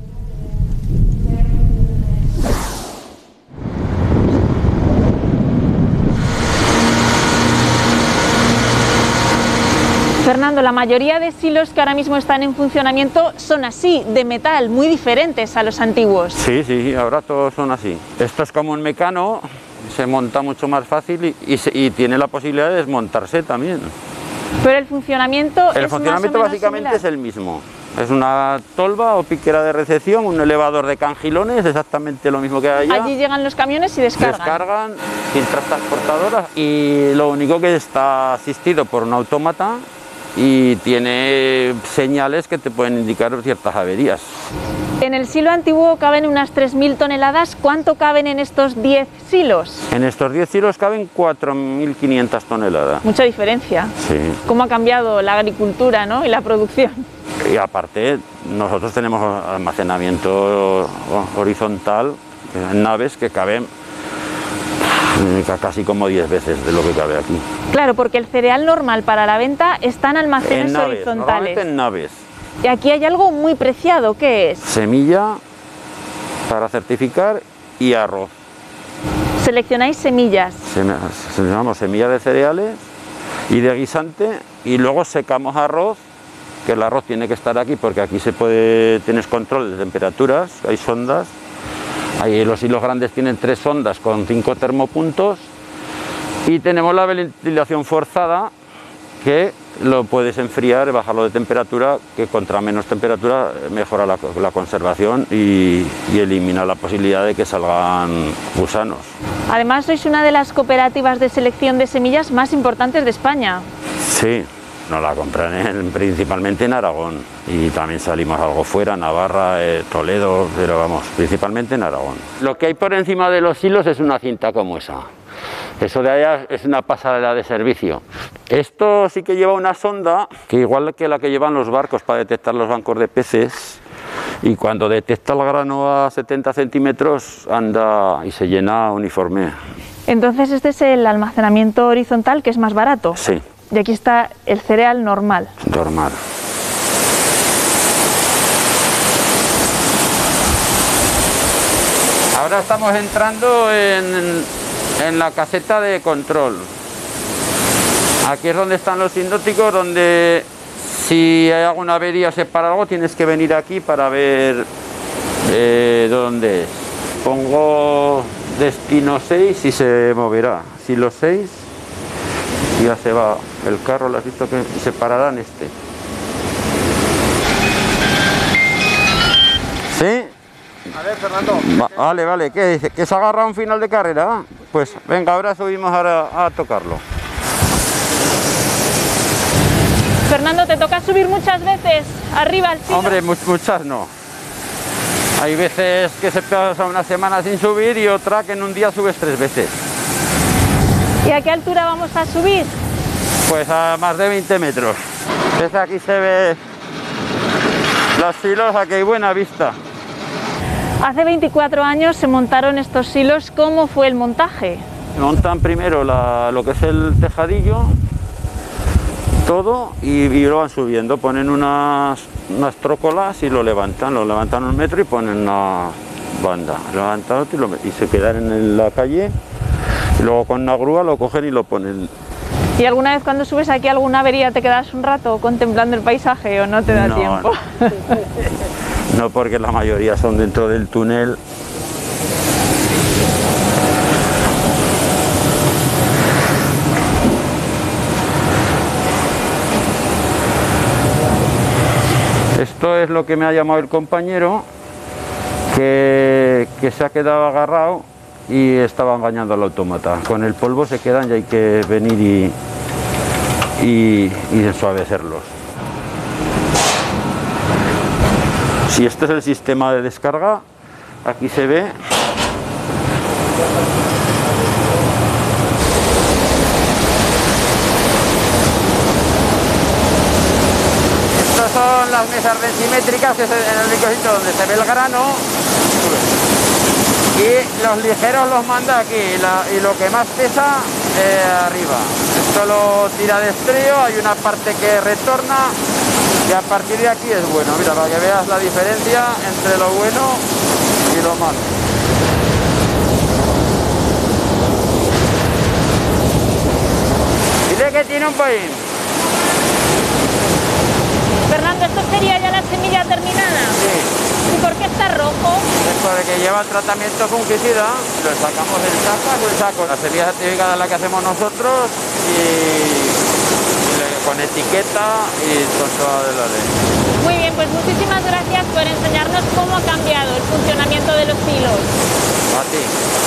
Fernando, la mayoría de silos que ahora mismo están en funcionamiento son así, de metal, muy diferentes a los antiguos. Sí, sí, ahora todos son así. Esto es como un mecano, se monta mucho más fácil y, y, se, y tiene la posibilidad de desmontarse también. Pero el funcionamiento El es funcionamiento más o menos básicamente similar. es el mismo. Es una tolva o piquera de recepción, un elevador de cangilones, exactamente lo mismo que hay allá. Allí llegan los camiones y descargan. Descargan, cintas transportadoras, y lo único que está asistido por un autómata y tiene señales que te pueden indicar ciertas averías. En el silo antiguo caben unas tres mil toneladas. ¿Cuánto caben en estos diez silos? En estos diez silos caben cuatro mil quinientas toneladas. Mucha diferencia. Sí. ¿Cómo ha cambiado la agricultura, ¿no? y la producción? Y aparte, nosotros tenemos almacenamiento horizontal en naves que caben casi como diez veces de lo que cabe aquí. Claro, porque el cereal normal para la venta está en almacenes en naves, horizontales. normalmente en naves. Y aquí hay algo muy preciado, ¿qué es? Semilla para certificar y arroz. Seleccionáis semillas. Seleccionamos semillas de cereales y de guisante, y luego secamos arroz, que el arroz tiene que estar aquí porque aquí se puede, tienes control de temperaturas, hay sondas. Ahí los hilos grandes tienen tres sondas con cinco termopuntos, y tenemos la ventilación forzada, que lo puedes enfriar, bajarlo de temperatura, que contra menos temperatura mejora la, la conservación y, y elimina la posibilidad de que salgan gusanos. Además, sois una de las cooperativas de selección de semillas más importantes de España. Sí, nos la compran en, principalmente en Aragón, y también salimos algo fuera, Navarra, eh, Toledo, pero vamos, principalmente en Aragón. Lo que hay por encima de los hilos es una cinta como esa. Eso de allá es una pasarela de servicio. Esto sí que lleva una sonda, que igual que la que llevan los barcos para detectar los bancos de peces, y cuando detecta el grano a setenta centímetros anda y se llena uniforme. Entonces este es el almacenamiento horizontal, que es más barato. Sí. Y aquí está el cereal normal. Normal. Ahora estamos entrando en, en la caseta de control. Aquí es donde están los hipnóticos, donde si hay alguna avería o se para algo, tienes que venir aquí para ver eh, dónde es. Pongo destino seis y se moverá. Si los seis, ya se va el carro, lo has visto que se parará en este. ¿Sí? A ver, Fernando. Va, vale, vale, ¿qué dice? ¿Que se agarra a un final de carrera? Pues venga, ahora subimos ahora a tocarlo. Fernando, ¿te toca subir muchas veces arriba al silo? Hombre, muchas no. Hay veces que se pasa una semana sin subir y otra que en un día subes tres veces. ¿Y a qué altura vamos a subir? Pues a más de veinte metros. Desde aquí se ve los silos, aquí hay buena vista. Hace veinticuatro años se montaron estos silos. ¿Cómo fue el montaje? Montan primero la, lo que es el tejadillo, todo, y, y lo van subiendo. Ponen unas, unas trócolas y lo levantan, lo levantan un metro y ponen una banda. Lo levantan otro y, lo, y se quedan en la calle. Y luego con una grúa lo cogen y lo ponen. ¿Y alguna vez cuando subes aquí a alguna avería te quedas un rato contemplando el paisaje o no te da no, tiempo? No. No, porque la mayoría son dentro del túnel. Esto es lo que me ha llamado el compañero, que, que se ha quedado agarrado y estaba engañando al autómata. Con el polvo se quedan y hay que venir y, y, y ensuavecerlos. Si este es el sistema de descarga, aquí se ve. Estas son las mesas densimétricas, que es el único sitio donde se ve el grano. Y los ligeros los manda aquí, y, la, y lo que más pesa eh, arriba. Esto lo tira de estrío, hay una parte que retorna. Y a partir de aquí es bueno, mira, para que veas la diferencia entre lo bueno y lo malo. Dile que tiene un poín. Fernando, ¿esto sería ya la semilla terminada? Sí. ¿Y por qué está rojo? Es porque lleva tratamiento fungicida, lo sacamos del saco, del saco. La semilla certificada es la que hacemos nosotros y con etiqueta y con toda de la ley. Muy bien, pues muchísimas gracias por enseñarnos cómo ha cambiado el funcionamiento de los silos. A ti.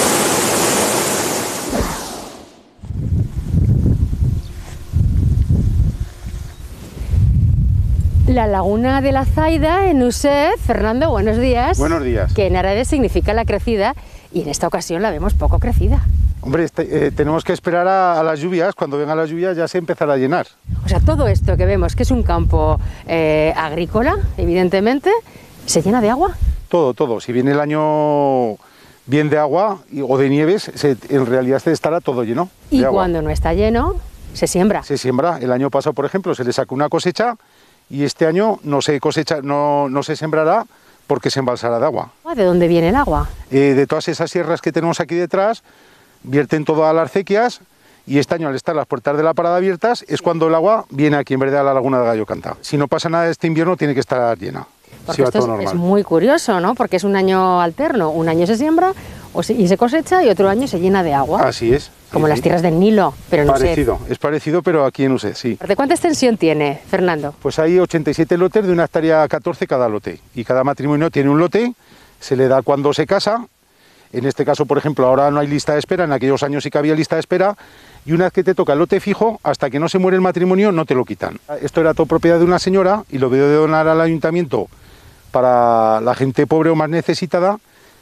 La laguna de la Zaida en Uset. Fernando, buenos días. Buenos días. Que en árabe significa la crecida y en esta ocasión la vemos poco crecida. Hombre, este, eh, tenemos que esperar a, a las lluvias. Cuando vengan las lluvias ya se empezará a llenar. O sea, todo esto que vemos, que es un campo eh, agrícola, evidentemente, ¿se llena de agua? Todo, todo. Si viene el año bien de agua y, o de nieves, se, en realidad se estará todo lleno de Y agua. cuando no está lleno, se siembra. Se siembra. El año pasado, por ejemplo, se le sacó una cosecha y este año no se cosecha, no, no se sembrará porque se embalsará de agua. ¿De dónde viene el agua? Eh, de todas esas sierras que tenemos aquí detrás, vierten todo a las acequias y este año, al estar las puertas de la parada abiertas, es cuando el agua viene aquí en verdad a la laguna de Gallo Canta. Si no pasa nada este invierno, tiene que estar llena. Porque Si va esto todo es, es normal. muy curioso, ¿no? Porque es un año alterno. Un año se siembra o se, y se cosecha y otro año se llena de agua. Así es. Como sí, las sí. tierras del Nilo, pero en Uset. Parecido, es parecido, pero aquí en Uset, sí. ¿De cuánta extensión tiene, Fernando? Pues hay ochenta y siete lotes de una hectárea catorce cada lote. Y cada matrimonio tiene un lote, se le da cuando se casa. En este caso, por ejemplo, ahora no hay lista de espera, en aquellos años sí que había lista de espera, y una vez que te toca el lote fijo, hasta que no se muere el matrimonio, no te lo quitan. Esto era todo propiedad de una señora y lo debió de donar al ayuntamiento para la gente pobre o más necesitada,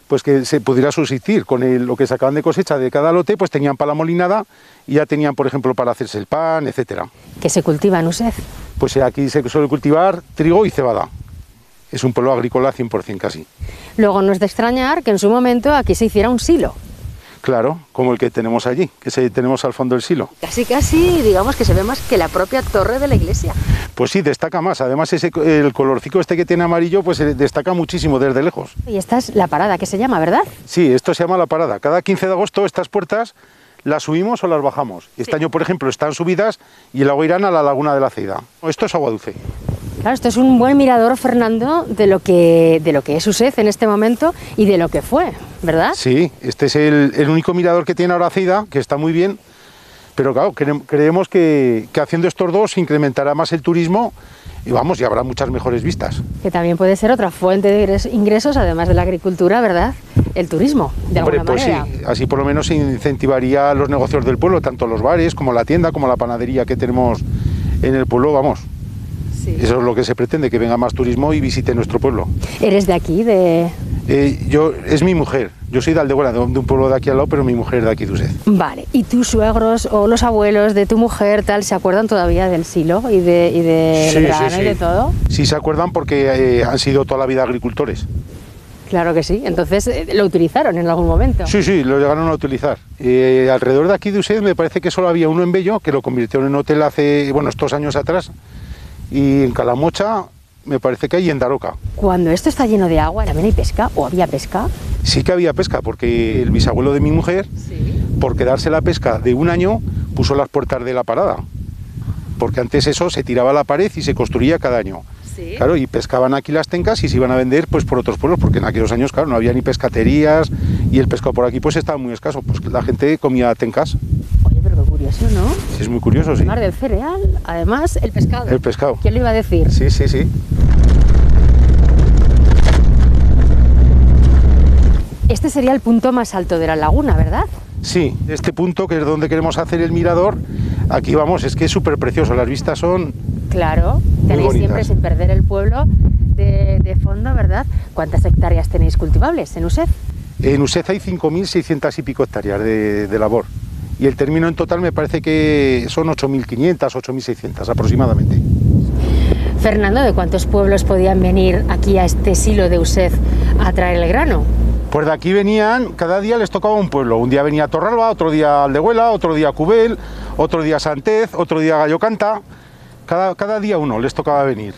pues que se pudiera subsistir con el, lo que sacaban de cosecha de cada lote, pues tenían para la molinada y ya tenían, por ejemplo, para hacerse el pan, etcétera. ¿Qué se cultiva en Usez? Pues aquí se suele cultivar trigo y cebada. Es un pueblo agrícola cien por cien casi. Luego no es de extrañar que en su momento aquí se hiciera un silo. Claro, como el que tenemos allí, que se, tenemos al fondo del silo. Casi casi digamos que se ve más que la propia torre de la iglesia. Pues sí, destaca más. Además ese, el colorcico este que tiene amarillo, pues destaca muchísimo desde lejos. Y esta es la parada que se llama, ¿verdad? Sí, esto se llama la parada. Cada quince de agosto estas puertas las subimos o las bajamos. Este sí. año, por ejemplo, están subidas y el agua irán a la laguna de la Ceida. Esto es agua dulce. Claro, esto es un buen mirador, Fernando, de lo que, de lo que es Usez en este momento y de lo que fue, ¿verdad? Sí, este es el, el único mirador que tiene ahora Ceida, que está muy bien, pero claro, cre creemos que, que haciendo estos dos se incrementará más el turismo y vamos, y habrá muchas mejores vistas. Que también puede ser otra fuente de ingresos, además de la agricultura, ¿verdad? El turismo, de Hombre, alguna pues manera. Sí, así por lo menos se incentivaría los negocios del pueblo, tanto los bares como la tienda, como la panadería que tenemos en el pueblo, vamos. Sí. Eso es lo que se pretende, que venga más turismo y visite nuestro pueblo. ¿Eres de aquí? De... Eh, yo, es mi mujer. Yo soy de Aldehuela, de un pueblo de aquí al lado, pero mi mujer de aquí de Usez. Vale. ¿Y tus suegros o los abuelos de tu mujer tal se acuerdan todavía del silo y de, y de sí, del grano sí, sí. y de todo? Sí, se acuerdan porque eh, han sido toda la vida agricultores. Claro que sí. Entonces, eh, ¿lo utilizaron en algún momento? Sí, sí, lo llegaron a utilizar. Eh, alrededor de aquí de Usez me parece que solo había uno en Bello, que lo convirtieron en hotel hace, bueno, estos años atrás. Y en Calamocha me parece que hay en Daroca. Cuando esto está lleno de agua, ¿también hay pesca o había pesca? Sí que había pesca, porque el bisabuelo de mi mujer, sí. por quedarse la pesca de un año, puso las puertas de la parada. Porque antes eso se tiraba a la pared y se construía cada año. Sí. Claro, y pescaban aquí las tencas y se iban a vender pues por otros pueblos, porque en aquellos años, claro, no había ni pescaterías y el pescado por aquí pues estaba muy escaso, pues la gente comía tencas. Oye, pero qué curioso, ¿no? Sí, es muy curioso, sí. Además del cereal, además el pescado. El pescado. ¿Quién lo iba a decir? Sí, sí, sí. Este sería el punto más alto de la laguna, ¿verdad? Sí, este punto, que es donde queremos hacer el mirador, aquí vamos, es que es súper precioso, las vistas son... Claro, tenéis siempre sin perder el pueblo de, de fondo, ¿verdad? ¿Cuántas hectáreas tenéis cultivables en Usez? En Usez hay cinco mil seiscientas y pico hectáreas de, de labor. Y el término en total me parece que son ocho mil quinientas, ocho mil seiscientas aproximadamente. Fernando, ¿de cuántos pueblos podían venir aquí a este silo de Usez a traer el grano? Pues de aquí venían, cada día les tocaba un pueblo. Un día venía Torralba, otro día Aldehuela, otro día Cubel, otro día Santez, otro día Gallocanta. Cada, cada día uno les tocaba venir.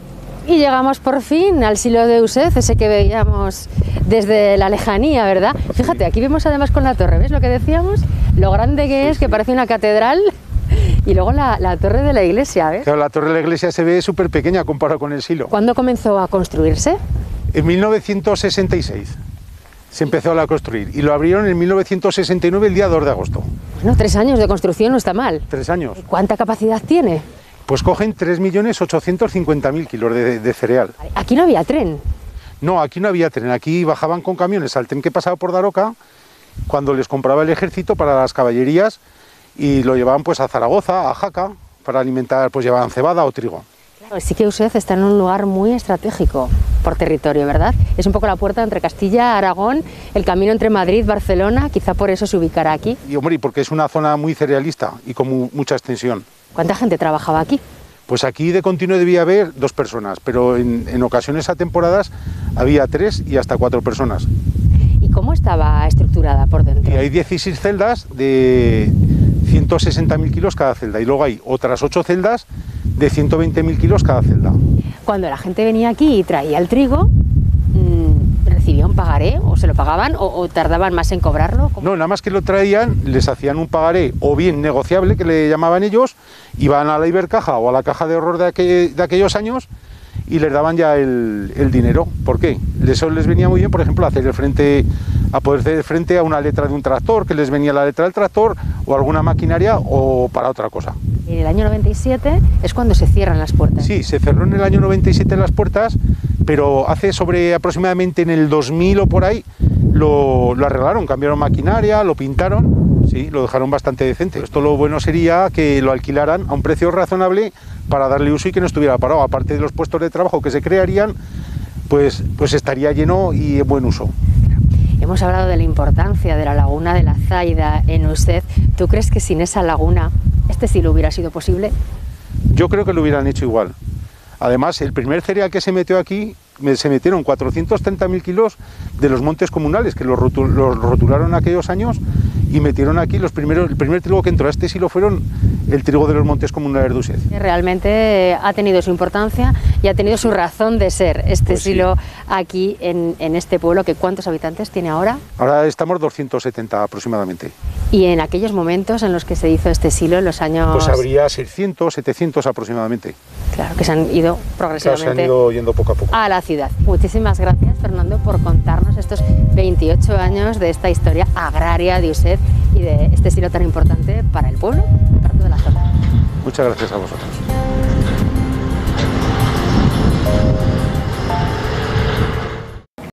Y llegamos por fin al silo de Usez, ese que veíamos desde la lejanía, ¿verdad? Fíjate, aquí vemos además con la torre, ¿ves lo que decíamos? Lo grande que es, que parece una catedral, y luego la, la torre de la iglesia, ¿ves? Claro, la torre de la iglesia se ve súper pequeña comparado con el silo. ¿Cuándo comenzó a construirse? En mil novecientos sesenta y seis se empezó a construir, y lo abrieron en mil novecientos sesenta y nueve, el día dos de agosto. Bueno, tres años de construcción no está mal. Tres años. ¿Cuánta capacidad tiene? Pues cogen tres millones ochocientos cincuenta mil kilos de, de cereal. ¿Aquí no había tren? No, aquí no había tren. Aquí bajaban con camiones al tren que pasaba por Daroca cuando les compraba el ejército para las caballerías y lo llevaban pues a Zaragoza, a Jaca, para alimentar, pues llevaban cebada o trigo. Claro, sí que Usez está en un lugar muy estratégico por territorio, ¿verdad? Es un poco la puerta entre Castilla, Aragón, el camino entre Madrid, Barcelona, quizá por eso se ubicará aquí. Y hombre, porque es una zona muy cerealista y con mu mucha extensión. ¿Cuánta gente trabajaba aquí? Pues aquí de continuo debía haber dos personas, pero en, en ocasiones a temporadas había tres y hasta cuatro personas. ¿Y cómo estaba estructurada por dentro? Y hay dieciséis celdas de ciento sesenta mil kilos cada celda y luego hay otras ocho celdas de ciento veinte mil kilos cada celda. Cuando la gente venía aquí y traía el trigo, mmm, ¿recibía un pagaré o se lo pagaban o, o tardaban más en cobrarlo? ¿Cómo? No, nada más que lo traían, les hacían un pagaré o bien negociable, que le llamaban ellos, iban a la Ibercaja o a la caja de ahorros de, aquel, de aquellos años y les daban ya el, el dinero. ¿Por qué? Eso les venía muy bien, por ejemplo, hacer el frente, a poder hacer frente a una letra de un tractor, que les venía la letra del tractor, o alguna maquinaria, o para otra cosa. En el año noventa y siete es cuando se cierran las puertas. Sí, se cerró en el año noventa y siete las puertas, pero hace sobre aproximadamente en el dos mil o por ahí, lo, lo arreglaron, cambiaron maquinaria, lo pintaron, sí, lo dejaron bastante decente. Esto lo bueno sería que lo alquilaran a un precio razonable para darle uso y que no estuviera parado. Aparte de los puestos de trabajo que se crearían, pues, pues estaría lleno y en buen uso. Hemos hablado de la importancia de la laguna de la Zaida en Used. ¿Tú crees que sin esa laguna este silo hubiera sido posible? Yo creo que lo hubieran hecho igual. Además, el primer cereal que se metió aquí, se metieron cuatrocientos treinta mil kilos de los montes comunales, que los, rotul, los rotularon aquellos años, y metieron aquí los primeros, el primer trigo que entró a este silo fueron el trigo de los montes comunales de Used. Realmente ha tenido su importancia y ha tenido su razón de ser este pues silo sí. aquí en, en este pueblo, que ¿cuántos habitantes tiene ahora? Ahora estamos doscientos setenta aproximadamente. Y en aquellos momentos en los que se hizo este silo, en los años... Pues habría seiscientos, setecientos aproximadamente. Claro, que se han ido progresivamente claro, se han ido yendo poco a poco. a la ciudad. Muchísimas gracias, Fernando, por contarnos estos veintiocho años de esta historia agraria de Used y de este silo tan importante para el pueblo y para toda la zona. Muchas gracias a vosotros.